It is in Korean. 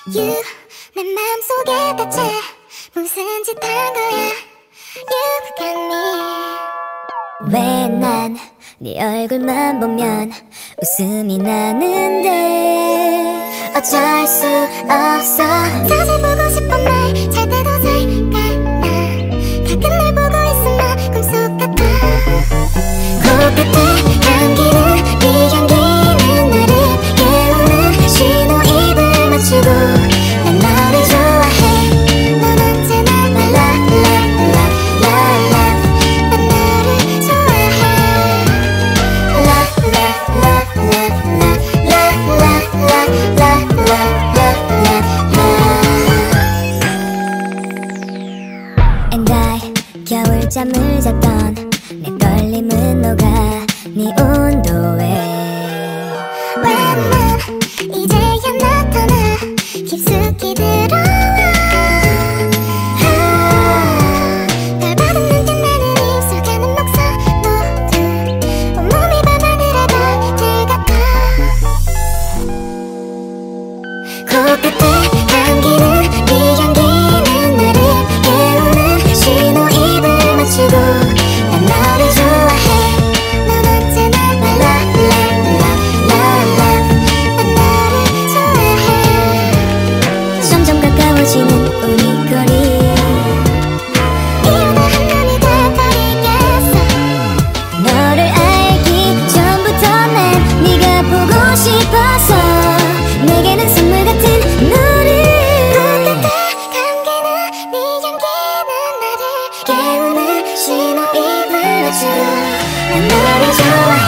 You 내 맘속에 대체 무슨 짓 한 거야. You got me. 왜 난 네 얼굴만 보면 웃음이 나는데 어쩔 수 없어. 자주 보고 싶은 날 잘 때도 생각나. 가끔 날 보고 있으면 꿈속 같아. 코끝에 감기는 네 향기는 나를 깨우는 신호 입을 맞추고 난 너를 좋아해. 넌 언제나 랄랄랄랄랄라 난 너를 좋아해. And I 겨울잠을 잤던 내 떨림은 녹아 네 온도에. 왜 난 이제야 나타나 깊숙이 들어와. 널 받은 듯 나는 입술가는 목소리 온몸이 밤하늘의 별들 같아. 코끝에 감기는 네 향기는 나를 깨우는 신호 입을 맞추고 난 너를 좋아해. 넌 언제나 랄랄랄랄랄라 난 너를 좋아해. 점점 가까워지는 우리 거리. 이러다 한눈이 돼버리겠어. 너를 알기 전부터 난 네가 보고 싶어서 내게는 선물 같은 너를. 코끝에 감기는 네 향기는 나를 깨우는 신호 입을 맞추고 난 너를 좋아해.